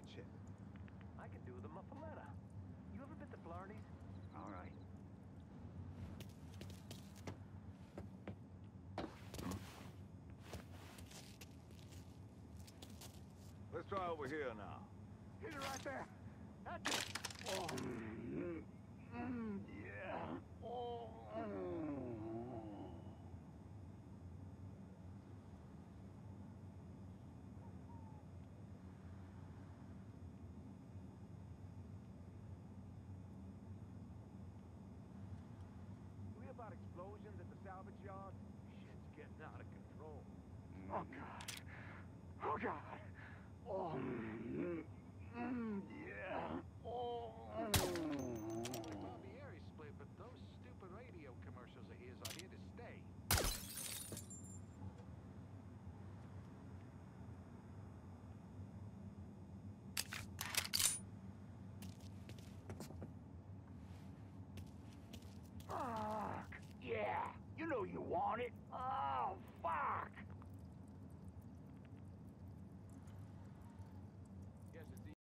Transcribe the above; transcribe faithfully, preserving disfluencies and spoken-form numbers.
watch it. I can do the muffaletta. You ever been to Blarney's? All right. Let's try over here now. Hit it right there. That's it. Oh, mm, mm, yeah. Oh. We about explosions at the salvage yard? Shit's getting out of control. Oh, God. Oh, God. Oh, mm, mm, yeah. Oh. Barbieri split, but those stupid radio commercials of his are here to stay. Fuck. Yeah. You know you want it. Ah.